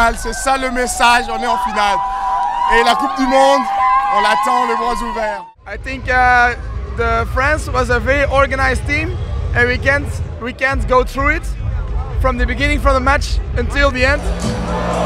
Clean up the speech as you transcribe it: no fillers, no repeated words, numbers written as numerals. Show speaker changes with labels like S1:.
S1: finale, c'est ça le message, on est en finale. Et la Coupe du Monde, on l'attend les bras ouverts.
S2: I think the France was a very organized team, and we can't go through it from the beginning, from the match until the end.